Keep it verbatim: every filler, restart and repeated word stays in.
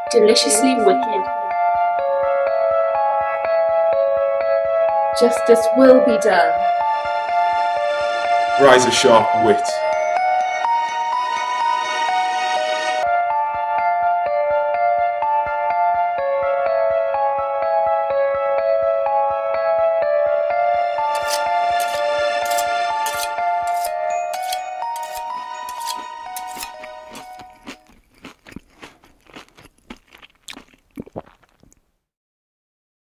deliciously wicked. Justice will be done. Razor sharp wit.